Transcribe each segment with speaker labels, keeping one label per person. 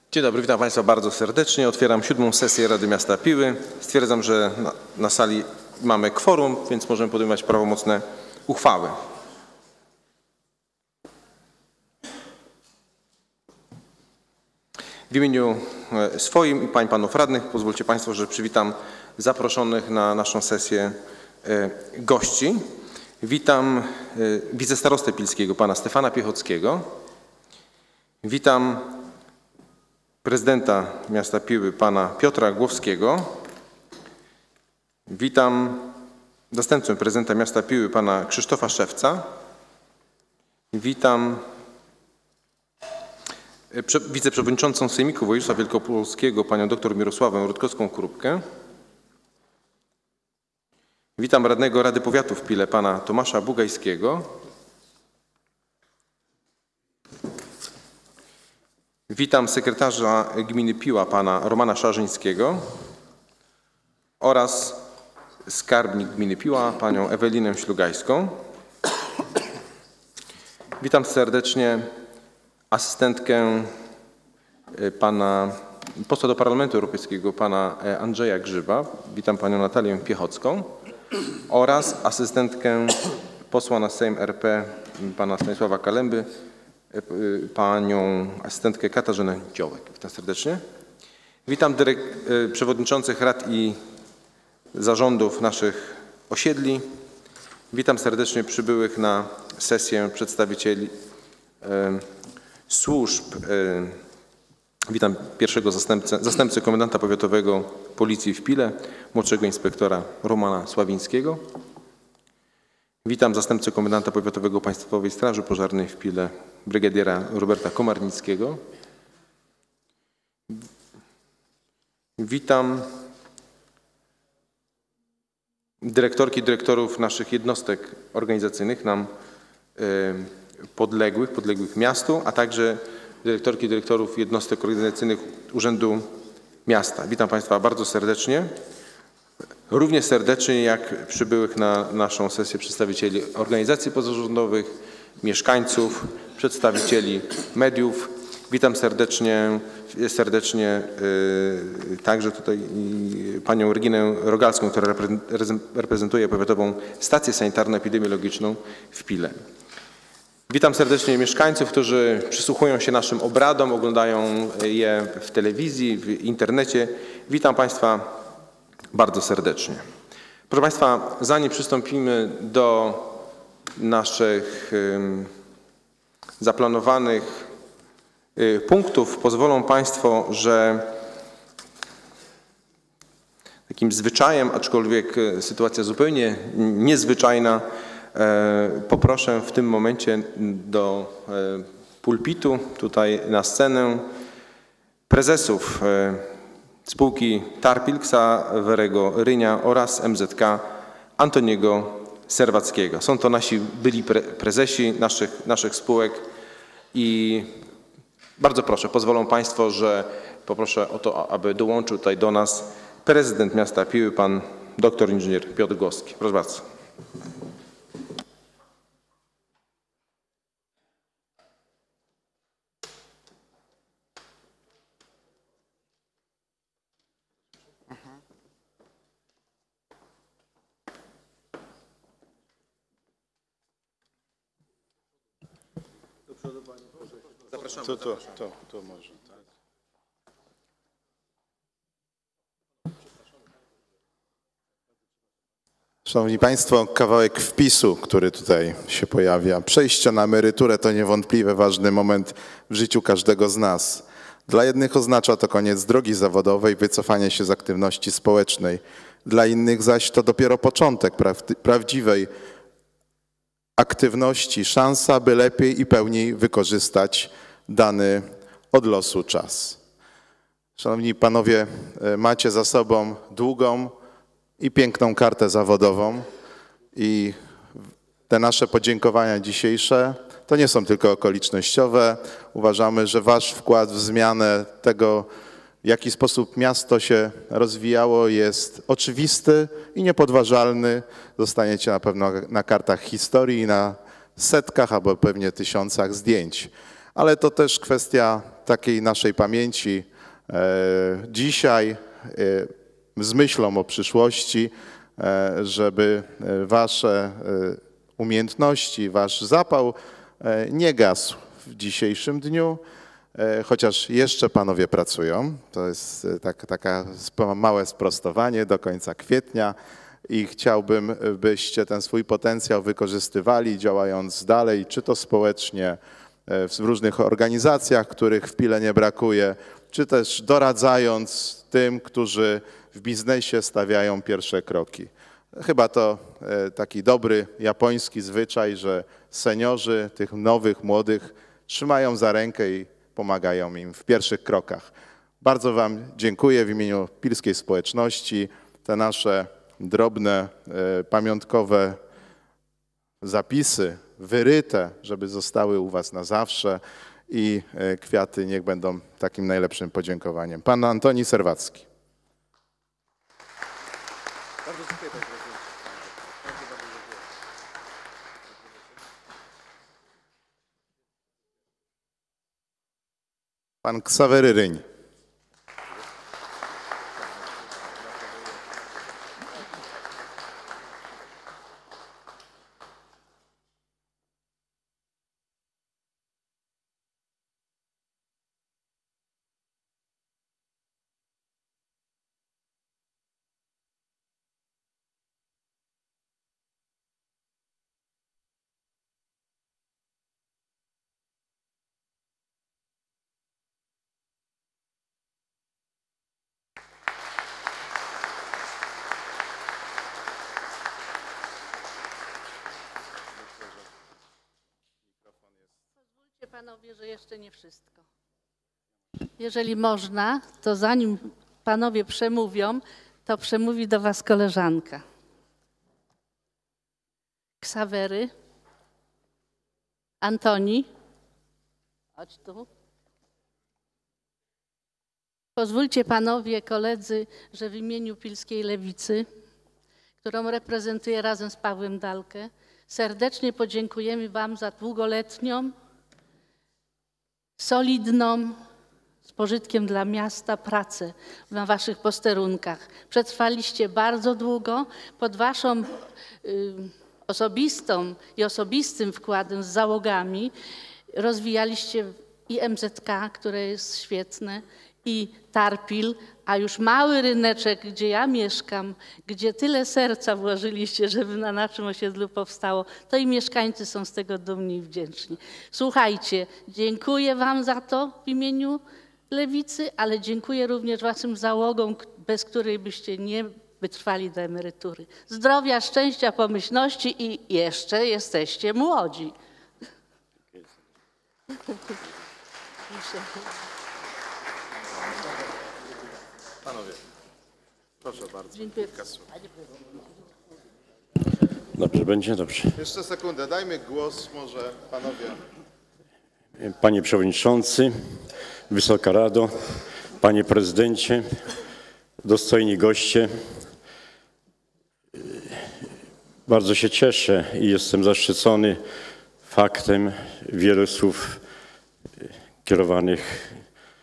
Speaker 1: Dzień dobry, witam Państwa bardzo serdecznie. Otwieram 7. sesję Rady Miasta Piły. Stwierdzam, że na sali mamy kworum, więc możemy podejmować prawomocne uchwały. W imieniu swoim i pań i panów radnych pozwólcie Państwo, że przywitam zaproszonych na naszą sesję gości. Witam wicestarostę pilskiego pana Stefana Piechockiego. Witam prezydenta miasta Piły pana Piotra Głowskiego. Witam zastępcę prezydenta miasta Piły pana Krzysztofa Szewca. Witam wiceprzewodniczącą Sejmiku Województwa Wielkopolskiego panią dr Mirosławę Rutkowską-Krupkę. Witam radnego Rady Powiatu w Pile pana Tomasza Bugajskiego. Witam sekretarza gminy Piła pana Romana Szarzyńskiego oraz skarbnik gminy Piła panią Ewelinę Ślugajską. Witam serdecznie asystentkę pana posła do Parlamentu Europejskiego pana Andrzeja Grzyba. Witam panią Natalię Piechocką oraz asystentkę posła na Sejm RP pana Stanisława Kalemby, panią asystentkę Katarzynę Dziołek. Witam serdecznie. Witam przewodniczących rad i zarządów naszych osiedli. Witam serdecznie przybyłych na sesję przedstawicieli służb. Witam pierwszego zastępcę komendanta powiatowego Policji w Pile, młodszego inspektora Romana Sławińskiego. Witam zastępcę komendanta powiatowego Państwowej Straży Pożarnej w Pile, brygadiera Roberta Komarnickiego. Witam dyrektorki i dyrektorów naszych jednostek organizacyjnych nam podległych miastu, a także dyrektorki i dyrektorów jednostek organizacyjnych Urzędu Miasta. Witam Państwa bardzo serdecznie. Równie serdecznie jak przybyłych na naszą sesję przedstawicieli organizacji pozarządowych, mieszkańców, przedstawicieli mediów. Witam serdecznie także tutaj panią Reginę Rogalską, która reprezentuje Powiatową Stację Sanitarno-Epidemiologiczną w Pile. Witam serdecznie mieszkańców, którzy przysłuchują się naszym obradom, oglądają je w telewizji, w internecie. Witam Państwa bardzo serdecznie. Proszę Państwa, zanim przystąpimy do naszych zaplanowanych punktów, pozwolą Państwo, że takim zwyczajem, aczkolwiek sytuacja zupełnie niezwyczajna, poproszę w tym momencie do pulpitu, tutaj na scenę, prezesów spółki Tarpil Ksawerego Rynia oraz MZK Antoniego Serwackiego. Są to nasi byli prezesi naszych spółek i bardzo proszę, pozwolą Państwo, że poproszę o to, aby dołączył tutaj do nas prezydent miasta Piły, pan doktor inżynier Piotr Głowski. Proszę bardzo.
Speaker 2: To może, tak. Szanowni Państwo, kawałek wpisu, który tutaj się pojawia. Przejście na emeryturę to niewątpliwie ważny moment w życiu każdego z nas. Dla jednych oznacza to koniec drogi zawodowej, wycofanie się z aktywności społecznej. Dla innych zaś to dopiero początek prawdziwej aktywności, szansa, by lepiej i pełniej wykorzystać dany od losu czas. Szanowni Panowie, macie za sobą długą i piękną kartę zawodową i te nasze podziękowania dzisiejsze to nie są tylko okolicznościowe. Uważamy, że Wasz wkład w zmianę tego, w jaki sposób miasto się rozwijało, jest oczywisty i niepodważalny. Zostaniecie na pewno na kartach historii, na setkach albo pewnie tysiącach zdjęć. ale to też kwestia takiej naszej pamięci dzisiaj z myślą o przyszłości, żeby wasze umiejętności, wasz zapał nie gasł w dzisiejszym dniu, chociaż jeszcze panowie pracują. To jest taka małe sprostowanie do końca kwietnia i chciałbym, byście ten swój potencjał wykorzystywali, działając dalej, czy to społecznie, w różnych organizacjach, których w Pile nie brakuje, czy też doradzając tym, którzy w biznesie stawiają pierwsze kroki. Chyba to taki dobry japoński zwyczaj, że seniorzy tych nowych, młodych trzymają za rękę i pomagają im w pierwszych krokach. Bardzo wam dziękuję w imieniu pilskiej społeczności. Te nasze drobne, pamiątkowe zapisy, wyryte, żeby zostały u was na zawsze i kwiaty niech będą takim najlepszym podziękowaniem. Pan Antoni Serwacki. Bardzo dziękuję, panie prezydencie. Pan Ksawery Ryń.
Speaker 3: Panowie, że jeszcze nie wszystko. Jeżeli można, to zanim panowie przemówią, to przemówi do was koleżanka. Ksawery, Antoni, chodź tu. Pozwólcie panowie, koledzy, że w imieniu Pilskiej Lewicy, którą reprezentuję razem z Pawłem Dalkę, serdecznie podziękujemy wam za długoletnią, solidną, z pożytkiem dla miasta pracę na waszych posterunkach. Przetrwaliście bardzo długo. Pod waszą osobistym wkładem z załogami rozwijaliście i MZK, które jest świetne, i Tarpil, a już mały ryneczek, gdzie ja mieszkam, gdzie tyle serca włożyliście, żeby na naszym osiedlu powstało, to i mieszkańcy są z tego dumni i wdzięczni. Słuchajcie, dziękuję wam za to w imieniu Lewicy, ale dziękuję również waszym załogom, bez której byście nie wytrwali do emerytury. Zdrowia, szczęścia, pomyślności i jeszcze jesteście młodzi.
Speaker 2: Panowie, proszę bardzo.
Speaker 3: Dziękuję.
Speaker 4: Dobrze, będzie dobrze.
Speaker 2: Jeszcze sekundę, dajmy głos może panowie.
Speaker 4: Panie Przewodniczący, Wysoka Rado, Panie Prezydencie, dostojni goście. Bardzo się cieszę i jestem zaszczycony faktem wielu słów kierowanych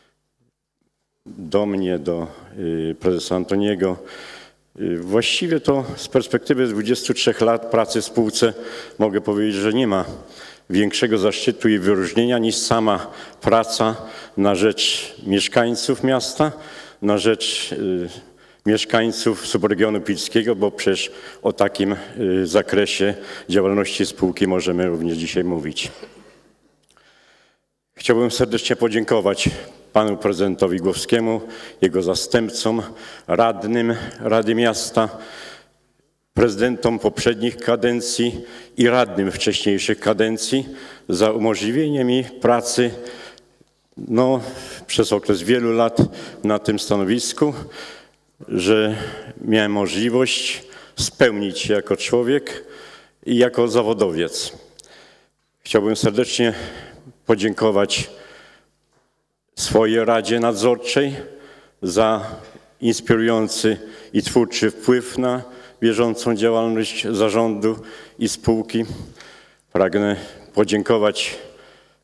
Speaker 4: do mnie, do prezesa Antoniego. Właściwie to z perspektywy 23 lat pracy w spółce mogę powiedzieć, że nie ma większego zaszczytu i wyróżnienia niż sama praca na rzecz mieszkańców miasta, na rzecz mieszkańców subregionu pilskiego, bo przecież o takim zakresie działalności spółki możemy również dzisiaj mówić. Chciałbym serdecznie podziękować panu prezydentowi Głowskiemu, jego zastępcom, radnym Rady Miasta, prezydentom poprzednich kadencji i radnym wcześniejszych kadencji za umożliwienie mi pracy przez okres wielu lat na tym stanowisku, że miałem możliwość spełnić się jako człowiek i jako zawodowiec. Chciałbym serdecznie podziękować swojej Radzie Nadzorczej za inspirujący i twórczy wpływ na bieżącą działalność zarządu i spółki. Pragnę podziękować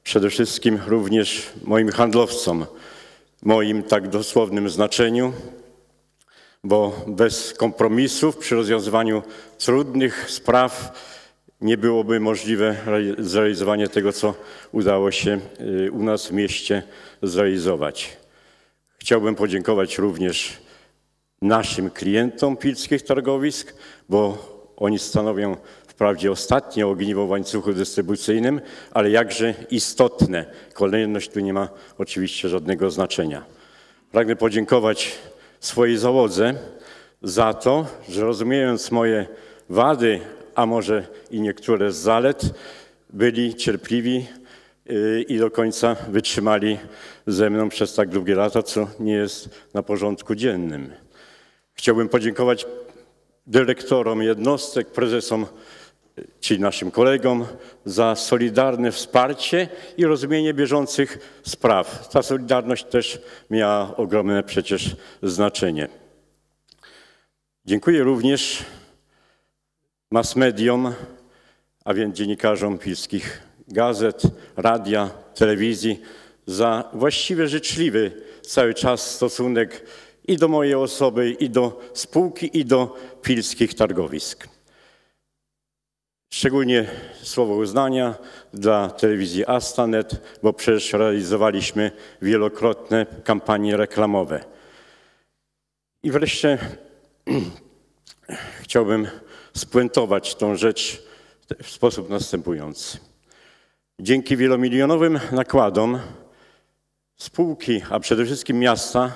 Speaker 4: przede wszystkim również moim handlowcom, moim tak dosłownym znaczeniu, bo bez kompromisów przy rozwiązywaniu trudnych spraw nie byłoby możliwe zrealizowanie tego, co udało się u nas w mieście zrealizować. Chciałbym podziękować również naszym klientom pilskich targowisk, bo oni stanowią wprawdzie ostatnie ogniwo w łańcuchu dystrybucyjnym, ale jakże istotne. Kolejność tu nie ma oczywiście żadnego znaczenia. Pragnę podziękować swojej załodze za to, że rozumiejąc moje wady, a może i niektóre z zalet, byli cierpliwi i do końca wytrzymali ze mną przez tak długie lata, co nie jest na porządku dziennym. Chciałbym podziękować dyrektorom jednostek, prezesom, czyli naszym kolegom, za solidarne wsparcie i rozumienie bieżących spraw. Ta solidarność też miała ogromne przecież znaczenie. Dziękuję również mass mediom, a więc dziennikarzom pilskich gazet, radia, telewizji za właściwie życzliwy cały czas stosunek i do mojej osoby, i do spółki, i do pilskich targowisk. Szczególnie słowo uznania dla telewizji Astanet, bo przecież realizowaliśmy wielokrotne kampanie reklamowe. I wreszcie chciałbym spuentować tą rzecz w sposób następujący. Dzięki wielomilionowym nakładom spółki, a przede wszystkim miasta,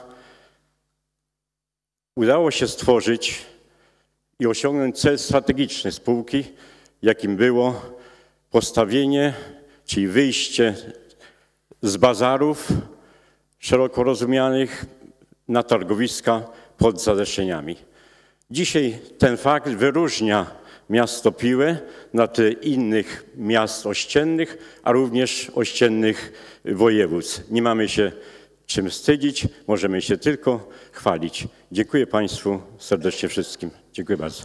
Speaker 4: udało się stworzyć i osiągnąć cel strategiczny spółki, jakim było postawienie, czyli wyjście z bazarów szeroko rozumianych na targowiska pod Zadeszyniami. Dzisiaj ten fakt wyróżnia miasto Piłę na tle innych miast ościennych, a również ościennych województw. Nie mamy się czym wstydzić, możemy się tylko chwalić. Dziękuję Państwu serdecznie wszystkim. Dziękuję bardzo.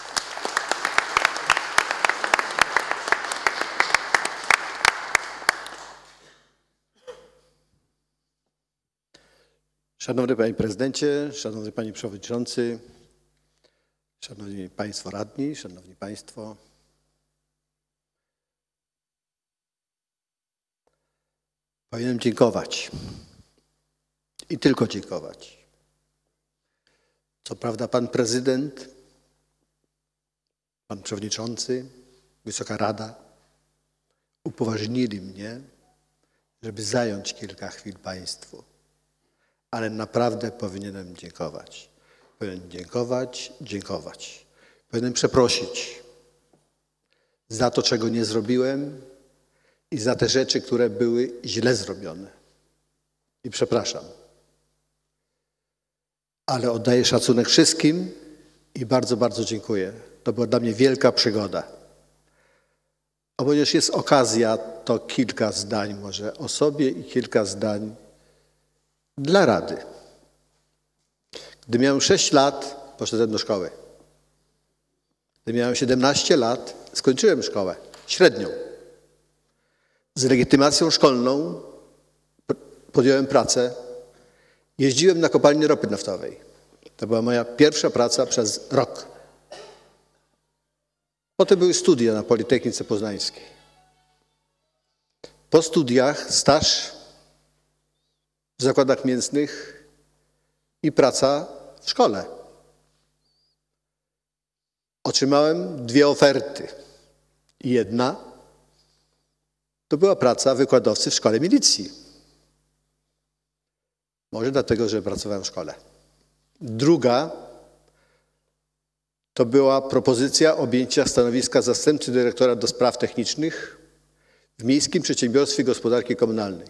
Speaker 5: Szanowny Panie Prezydencie, Szanowny Panie Przewodniczący, Szanowni Państwo Radni, Szanowni Państwo. Powinienem dziękować i tylko dziękować. Co prawda Pan Prezydent, Pan Przewodniczący, Wysoka Rada upoważnili mnie, żeby zająć kilka chwil Państwu. Ale naprawdę powinienem dziękować. Powinienem dziękować. Powinienem przeprosić za to, czego nie zrobiłem i za te rzeczy, które były źle zrobione. I przepraszam. Ale oddaję szacunek wszystkim i bardzo, bardzo dziękuję. To była dla mnie wielka przygoda. A ponieważ jest okazja, to kilka zdań może o sobie i kilka zdań dla Rady. Gdy miałem 6 lat, poszedłem do szkoły. Gdy miałem 17 lat, skończyłem szkołę średnią. Z legitymacją szkolną podjąłem pracę. Jeździłem na kopalnię ropy naftowej. To była moja pierwsza praca przez rok. Potem były studia na Politechnice Poznańskiej. Po studiach staż w zakładach mięsnych i praca w szkole. Otrzymałem 2 oferty. Jedna to była praca wykładowcy w szkole milicji. Może dlatego, że pracowałem w szkole. Druga to była propozycja objęcia stanowiska zastępcy dyrektora do spraw technicznych w Miejskim Przedsiębiorstwie Gospodarki Komunalnej.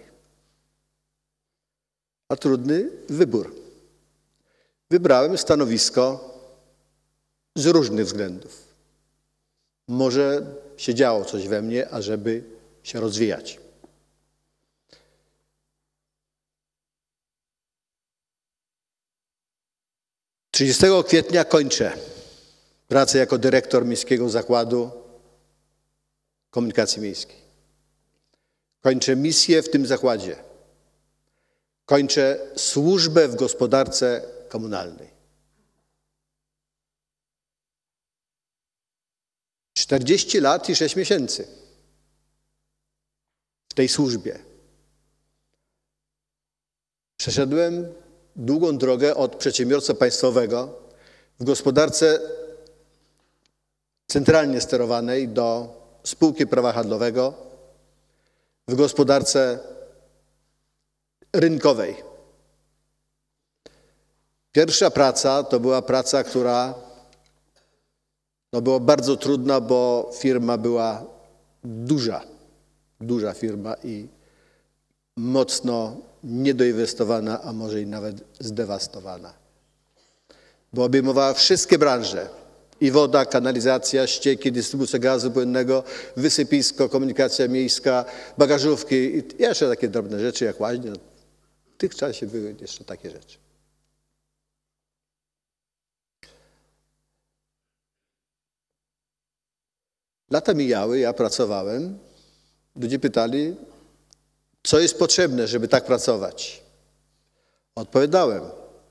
Speaker 5: A trudny wybór. Wybrałem stanowisko z różnych względów. Może się działo coś we mnie, ażeby się rozwijać. – 30 kwietnia kończę pracę jako dyrektor Miejskiego Zakładu Komunikacji Miejskiej. Kończę misję w tym zakładzie. Kończę służbę w gospodarce komunalnej. 40 lat i 6 miesięcy w tej służbie. Przeszedłem długą drogę od przedsiębiorcy państwowego w gospodarce centralnie sterowanej do spółki prawa handlowego, w gospodarce rynkowej. Pierwsza praca to była praca, która była bardzo trudna, bo firma była duża firma i mocno niedoinwestowana, a może i nawet zdewastowana. Bo obejmowała wszystkie branże. I woda, kanalizacja, ścieki, dystrybucja gazu płynnego, wysypisko, komunikacja miejska, bagażówki i jeszcze takie drobne rzeczy jak łaźnie. W tych czasie były jeszcze takie rzeczy. Lata mijały, ja pracowałem. Ludzie pytali, co jest potrzebne, żeby tak pracować. Odpowiadałem,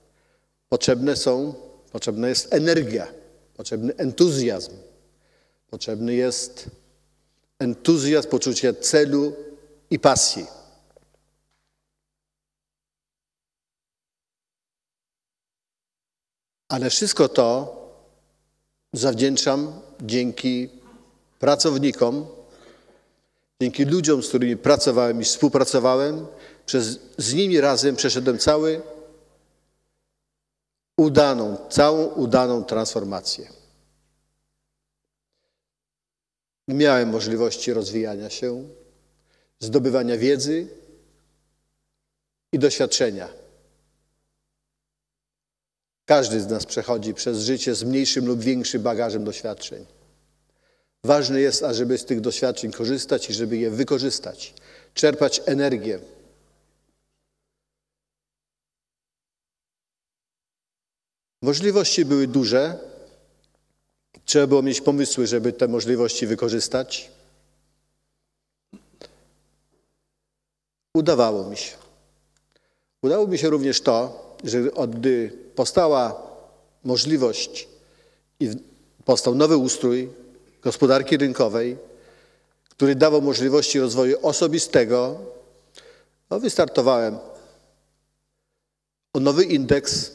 Speaker 5: potrzebna jest energia, potrzebny entuzjazm. Potrzebny jest entuzjazm, poczucie celu i pasji. Ale wszystko to zawdzięczam dzięki pracownikom, dzięki ludziom, z którymi pracowałem i współpracowałem. Z nimi razem przeszedłem całą udaną transformację. Miałem możliwości rozwijania się, zdobywania wiedzy i doświadczenia. Każdy z nas przechodzi przez życie z mniejszym lub większym bagażem doświadczeń. Ważne jest, ażeby z tych doświadczeń korzystać i żeby je wykorzystać, czerpać energię. Możliwości były duże. Trzeba było mieć pomysły, żeby te możliwości wykorzystać. Udawało mi się. Udało mi się również to, że gdy powstała możliwość i powstał nowy ustrój gospodarki rynkowej, który dawał możliwości rozwoju osobistego, wystartowałem o nowy indeks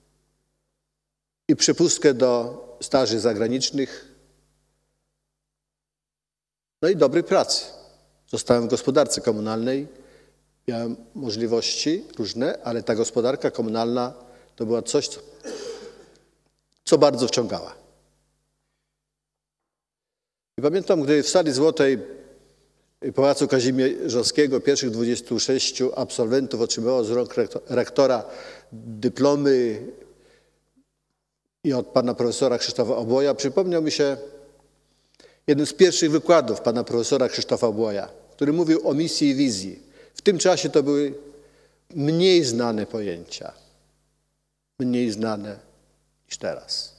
Speaker 5: i przepustkę do staży zagranicznych, no i dobrej pracy. Zostałem w gospodarce komunalnej, miałem możliwości różne, ale ta gospodarka komunalna to była coś, co bardzo wciągała. I pamiętam, gdy w Sali Złotej Pałacu Kazimierzowskiego pierwszych 26 absolwentów otrzymało z rąk rektora dyplomy i od pana profesora Krzysztofa Obłoja, przypomniał mi się jeden z pierwszych wykładów pana profesora Krzysztofa Obłoja, który mówił o misji i wizji. W tym czasie to były mniej znane pojęcia, mniej znane niż teraz.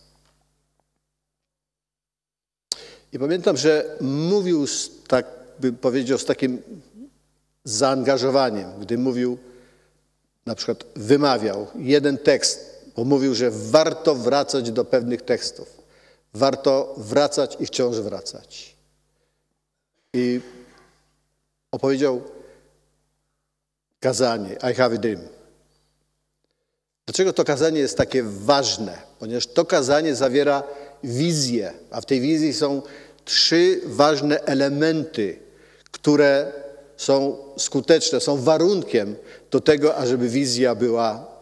Speaker 5: I pamiętam, że mówił, tak bym powiedział, z takim zaangażowaniem, gdy mówił, na przykład wymawiał jeden tekst, bo mówił, że warto wracać do pewnych tekstów. Warto wracać i wciąż wracać. I opowiedział kazanie I have a dream. Dlaczego to kazanie jest takie ważne? Ponieważ to kazanie zawiera wizję, a w tej wizji są 3 ważne elementy, które są skuteczne, są warunkiem do tego, ażeby wizja była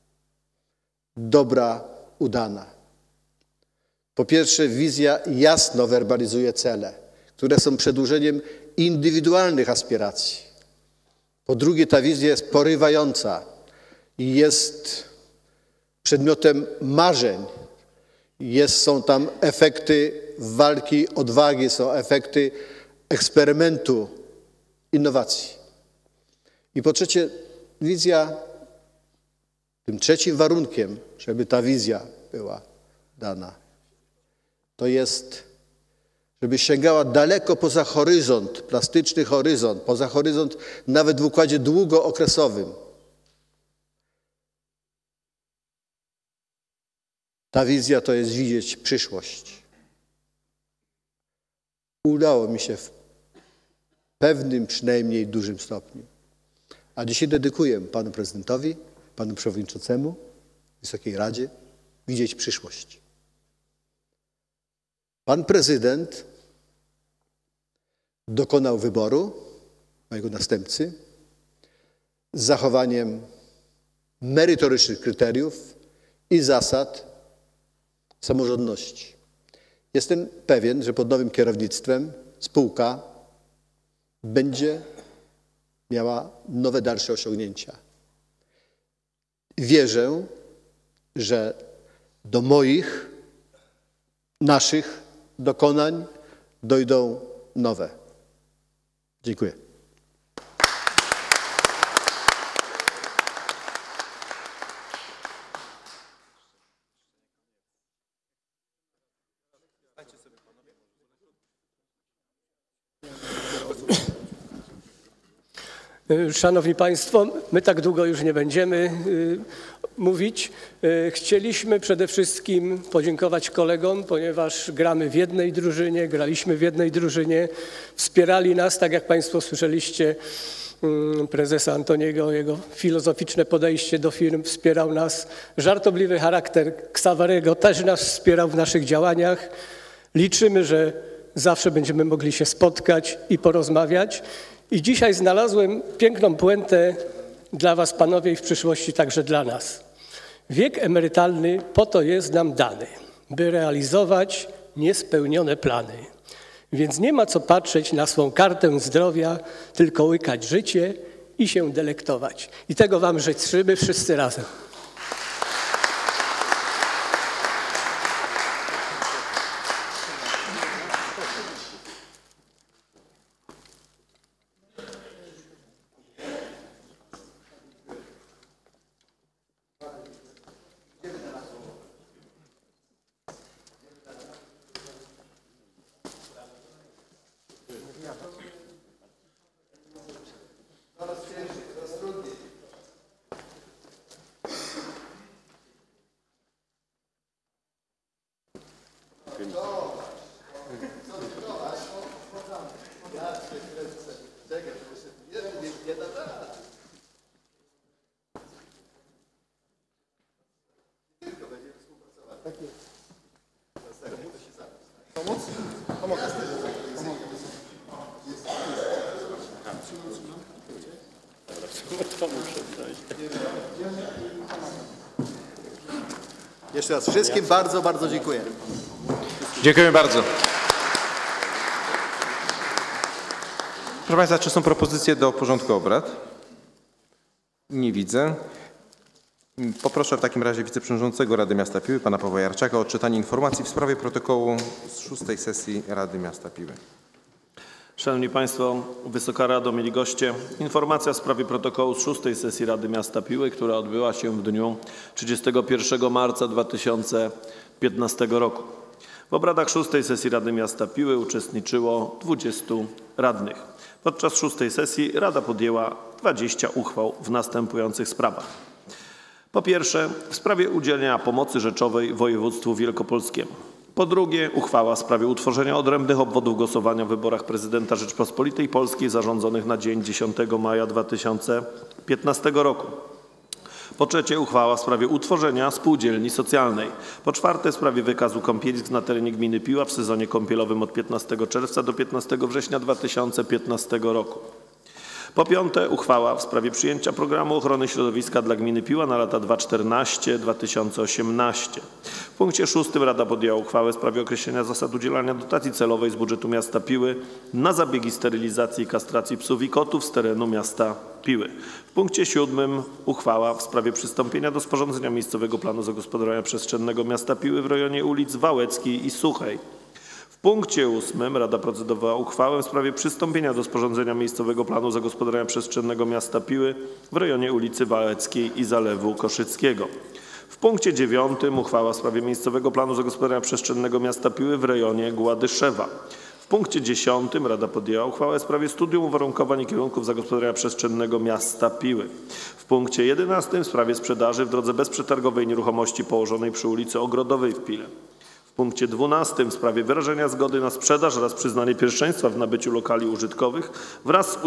Speaker 5: dobra, udana. Po pierwsze, wizja jasno werbalizuje cele, które są przedłużeniem indywidualnych aspiracji. Po drugie, ta wizja jest porywająca i jest przedmiotem marzeń. Są tam efekty walki, odwagi, są efekty eksperymentu, innowacji. I po trzecie, wizja, tym trzecim warunkiem, żeby ta wizja była dana, to jest, żeby sięgała daleko poza horyzont, plastyczny horyzont, poza horyzont nawet w układzie długookresowym. Ta wizja to jest widzieć przyszłość. Udało mi się w pewnym przynajmniej dużym stopniu. A dzisiaj dedykuję panu prezydentowi, panu przewodniczącemu, Wysokiej Radzie, widzieć przyszłość. Pan prezydent dokonał wyboru mojego następcy z zachowaniem merytorycznych kryteriów i zasad samorządności. Jestem pewien, że pod nowym kierownictwem spółka będzie miała nowe dalsze osiągnięcia. Wierzę, że do naszych dokonań dojdą nowe. Dziękuję.
Speaker 6: Szanowni Państwo, my tak długo już nie będziemy mówić. Chcieliśmy przede wszystkim podziękować kolegom, ponieważ gramy w jednej drużynie, graliśmy w jednej drużynie, wspierali nas, tak jak Państwo słyszeliście, prezesa Antoniego, jego filozoficzne podejście do firm, wspierał nas, żartobliwy charakter Ksawerego też nas wspierał w naszych działaniach. Liczymy, że zawsze będziemy mogli się spotkać i porozmawiać. I dzisiaj znalazłem piękną puentę dla was, panowie, i w przyszłości także dla nas. Wiek emerytalny po to jest nam dany, by realizować niespełnione plany. Więc nie ma co patrzeć na swą kartę zdrowia, tylko łykać życie i się delektować. I tego wam życzymy wszyscy razem.
Speaker 5: Jeszcze raz wszystkim bardzo, bardzo dziękuję.
Speaker 1: Dziękujemy bardzo. Proszę Państwa, czy są propozycje do porządku obrad? Nie widzę. Poproszę w takim razie wiceprzewodniczącego Rady Miasta Piły, pana Pawła Jarczaka, o odczytanie informacji w sprawie protokołu z 6. sesji Rady Miasta Piły.
Speaker 7: Szanowni Państwo, Wysoka Rado, mieli goście, informacja w sprawie protokołu z 6. sesji Rady Miasta Piły, która odbyła się w dniu 31 marca 2015 roku. W obradach 6. sesji Rady Miasta Piły uczestniczyło 20 radnych. Podczas 6. sesji Rada podjęła 20 uchwał w następujących sprawach. Po pierwsze, w sprawie udzielenia pomocy rzeczowej województwu wielkopolskiemu. Po drugie, uchwała w sprawie utworzenia odrębnych obwodów głosowania w wyborach prezydenta Rzeczypospolitej Polskiej zarządzonych na dzień 10 maja 2015 roku. Po trzecie, uchwała w sprawie utworzenia spółdzielni socjalnej. Po czwarte, w sprawie wykazu kąpielisk na terenie gminy Piła w sezonie kąpielowym od 15 czerwca do 15 września 2015 roku. Po piąte, uchwała w sprawie przyjęcia programu ochrony środowiska dla gminy Piła na lata 2014-2018. W punkcie 6 Rada podjęła uchwałę w sprawie określenia zasad udzielania dotacji celowej z budżetu miasta Piły na zabiegi sterylizacji i kastracji psów i kotów z terenu miasta Piły. W punkcie 7 uchwała w sprawie przystąpienia do sporządzenia miejscowego planu zagospodarowania przestrzennego miasta Piły w rejonie ulic Wałeckiej i Suchej. W punkcie 8 Rada procedowała uchwałę w sprawie przystąpienia do sporządzenia miejscowego planu zagospodarowania przestrzennego miasta Piły w rejonie ulicy Wałeckiej i Zalewu Koszyckiego. W punkcie 9 uchwała w sprawie miejscowego planu zagospodarowania przestrzennego miasta Piły w rejonie Gładyszewa. punkcie 10 Rada podjęła uchwałę w sprawie studium uwarunkowań i kierunków zagospodarowania przestrzennego miasta Piły. W punkcie 11 w sprawie sprzedaży w drodze bezprzetargowej nieruchomości położonej przy ulicy Ogrodowej w Pile. W punkcie 12 w sprawie wyrażenia zgody na sprzedaż oraz przyznanie pierwszeństwa w nabyciu lokali użytkowych wraz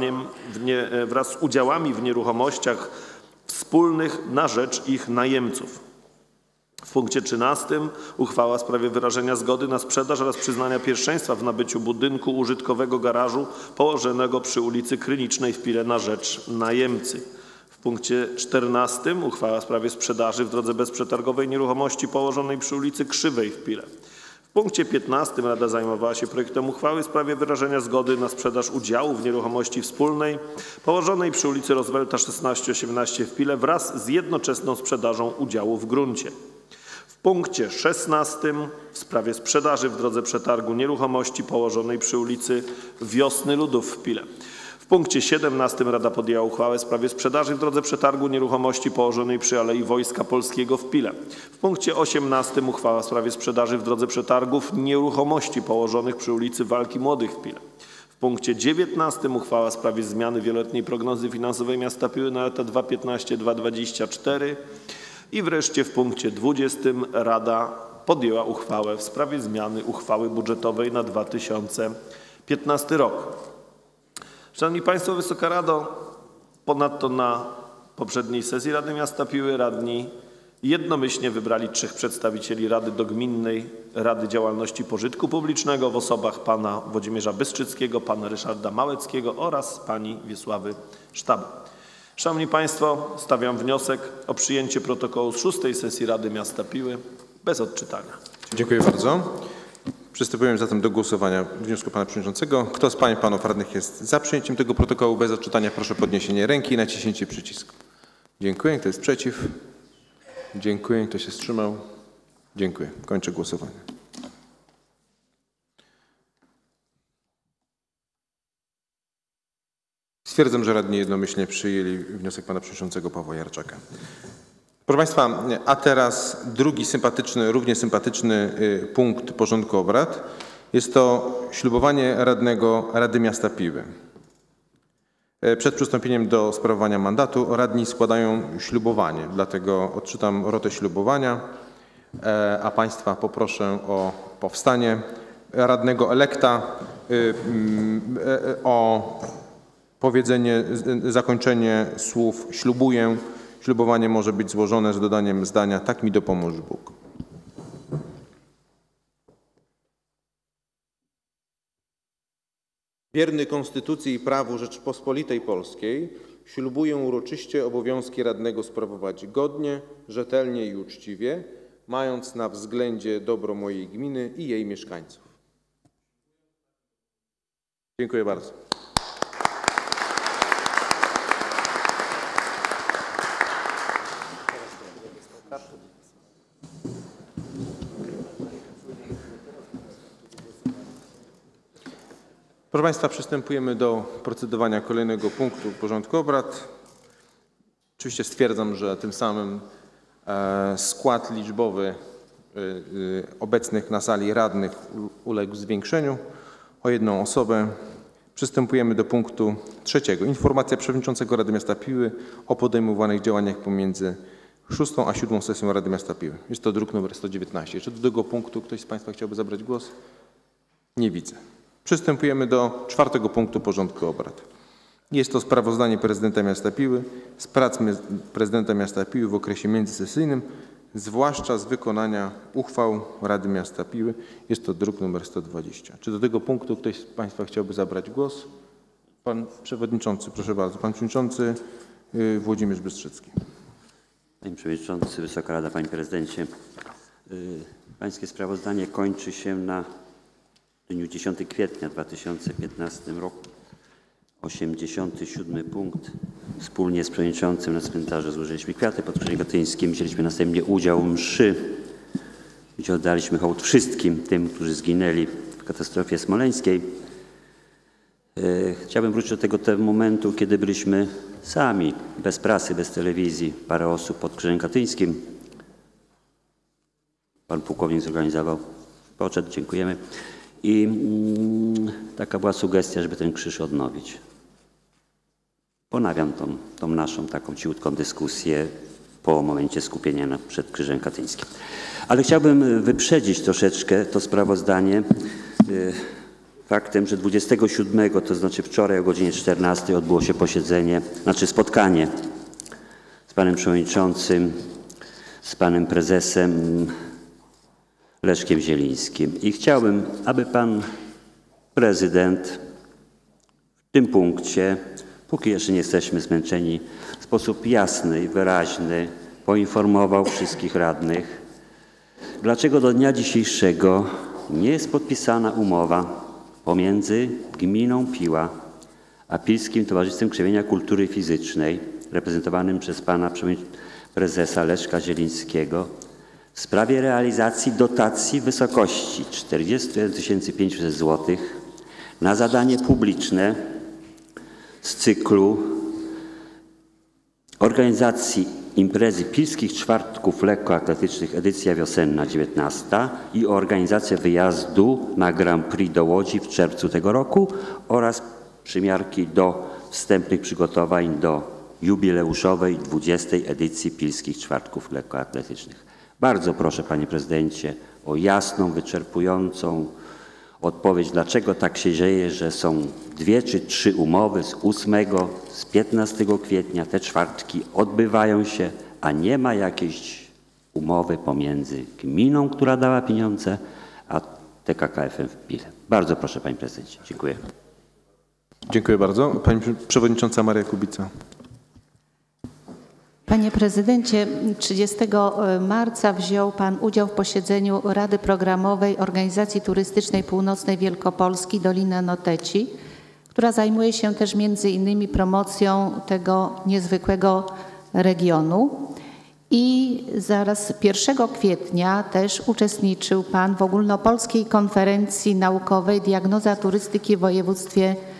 Speaker 7: z udziałami w nieruchomościach wspólnych na rzecz ich najemców. W punkcie 13 uchwała w sprawie wyrażenia zgody na sprzedaż oraz przyznania pierwszeństwa w nabyciu budynku użytkowego garażu położonego przy ulicy Krynicznej w Pile na rzecz najemcy. W punkcie 14 uchwała w sprawie sprzedaży w drodze bezprzetargowej nieruchomości położonej przy ulicy Krzywej w Pile. W punkcie 15 Rada zajmowała się projektem uchwały w sprawie wyrażenia zgody na sprzedaż udziału w nieruchomości wspólnej położonej przy ulicy Roosevelta 16-18 w Pile wraz z jednoczesną sprzedażą udziału w gruncie. W punkcie 16 w sprawie sprzedaży w drodze przetargu nieruchomości położonej przy ulicy Wiosny Ludów w Pile. W punkcie 17 Rada podjęła uchwałę w sprawie sprzedaży w drodze przetargu nieruchomości położonej przy Alei Wojska Polskiego w Pile. W punkcie 18 uchwała w sprawie sprzedaży w drodze przetargów nieruchomości położonych przy ulicy Walki Młodych w Pile. W punkcie 19 uchwała w sprawie zmiany wieloletniej prognozy finansowej miasta Piły na lata 2015-2024. I wreszcie w punkcie 20 Rada podjęła uchwałę w sprawie zmiany uchwały budżetowej na 2015 rok. Szanowni Państwo, Wysoka Rado, ponadto na poprzedniej sesji Rady Miasta Piły radni jednomyślnie wybrali 3 przedstawicieli Rady do Gminnej Rady Działalności Pożytku Publicznego w osobach pana Włodzimierza Bystrzyckiego, pana Ryszarda Małeckiego oraz pani Wiesławy Sztaby. Szanowni Państwo, stawiam wniosek o przyjęcie protokołu z 6. sesji Rady Miasta Piły bez odczytania.
Speaker 1: Dziękuję bardzo. Przystępujemy zatem do głosowania wniosku pana przewodniczącego. Kto z pań i panów radnych jest za przyjęciem tego protokołu bez odczytania? Proszę o podniesienie ręki i naciśnięcie przycisku. Dziękuję. Kto jest przeciw? Dziękuję. Kto się wstrzymał? Dziękuję. Kończę głosowanie. Stwierdzam, że radni jednomyślnie przyjęli wniosek pana przewodniczącego Pawła Jarczaka. Proszę Państwa, a teraz drugi sympatyczny, równie sympatyczny punkt porządku obrad. Jest to ślubowanie radnego Rady Miasta Piły. Przed przystąpieniem do sprawowania mandatu radni składają ślubowanie, dlatego odczytam rotę ślubowania, a Państwa poproszę o powstanie radnego elekta, o powiedzenie, zakończenie słów ślubuję. Ślubowanie może być złożone z dodaniem zdania tak mi dopomóż Bóg. Wierny Konstytucji i prawu Rzeczypospolitej Polskiej ślubuję uroczyście obowiązki radnego sprawować godnie, rzetelnie i uczciwie, mając na względzie dobro mojej gminy i jej mieszkańców. Dziękuję bardzo. Proszę Państwa, przystępujemy do procedowania kolejnego punktu porządku obrad. Oczywiście stwierdzam, że tym samym skład liczbowy obecnych na sali radnych uległ zwiększeniu o 1 osobę. Przystępujemy do punktu 3. Informacja przewodniczącego Rady Miasta Piły o podejmowanych działaniach pomiędzy 6. a 7. sesją Rady Miasta Piły. Jest to druk nr 119. Czy do tego punktu ktoś z Państwa chciałby zabrać głos? Nie widzę. Przystępujemy do 4. punktu porządku obrad. Jest to sprawozdanie prezydenta miasta Piły z prac prezydenta miasta Piły w okresie międzysesyjnym, zwłaszcza z wykonania uchwał Rady Miasta Piły. Jest to druk nr 120. Czy do tego punktu ktoś z Państwa chciałby zabrać głos? Pan przewodniczący, proszę bardzo. Pan przewodniczący Włodzimierz Bystrzycki.
Speaker 8: Panie Przewodniczący, Wysoka Rada, Panie Prezydencie. Pańskie sprawozdanie kończy się na dniu 10 kwietnia 2015 roku. 87 punkt. Wspólnie z przewodniczącym na cmentarzu złożyliśmy kwiaty pod Krzyżem Katyńskim. Wzięliśmy następnie udział w mszy, gdzie oddaliśmy hołd wszystkim tym, którzy zginęli w katastrofie smoleńskiej. Chciałbym wrócić do tego momentu, kiedy byliśmy sami, bez prasy, bez telewizji, parę osób pod Krzyżem Katyńskim. Pan pułkownik zorganizował poczet, dziękujemy. I taka była sugestia, żeby ten krzyż odnowić. Ponawiam tą naszą taką cichutką dyskusję po momencie skupienia przed Krzyżem Katyńskim. Ale chciałbym wyprzedzić troszeczkę to sprawozdanie faktem, że 27, to znaczy wczoraj o godzinie 14 odbyło się spotkanie z panem przewodniczącym, z panem prezesem Leszkiem Zielińskim. I chciałbym, aby pan prezydent w tym punkcie, póki jeszcze nie jesteśmy zmęczeni, w sposób jasny i wyraźny poinformował wszystkich radnych, dlaczego do dnia dzisiejszego nie jest podpisana umowa pomiędzy gminą Piła a Pilskim Towarzystwem Krzewienia Kultury Fizycznej, reprezentowanym przez pana prezesa Leszka Zielińskiego, w sprawie realizacji dotacji w wysokości 41 500 zł na zadanie publiczne z cyklu organizacji imprezy Pilskich Czwartków Lekkoatletycznych edycja wiosenna 19 i organizację wyjazdu na Grand Prix do Łodzi w czerwcu tego roku oraz przymiarki do wstępnych przygotowań do jubileuszowej 20. edycji Pilskich Czwartków Lekkoatletycznych. Bardzo proszę, panie prezydencie, o jasną, wyczerpującą odpowiedź, dlaczego tak się dzieje, że są 2 czy 3 umowy z 8, z 15 kwietnia, te czwartki odbywają się, a nie ma jakiejś umowy pomiędzy gminą, która dała pieniądze, a TKKF-em w Pile. Bardzo proszę, panie prezydencie. Dziękuję.
Speaker 1: Dziękuję bardzo. Pani przewodnicząca Maria Kubica.
Speaker 9: Panie prezydencie, 30 marca wziął pan udział w posiedzeniu Rady Programowej Organizacji Turystycznej Północnej Wielkopolski Dolina Noteci, która zajmuje się też między innymi promocją tego niezwykłego regionu. I zaraz 1 kwietnia też uczestniczył pan w ogólnopolskiej konferencji naukowej Diagnoza turystyki w województwie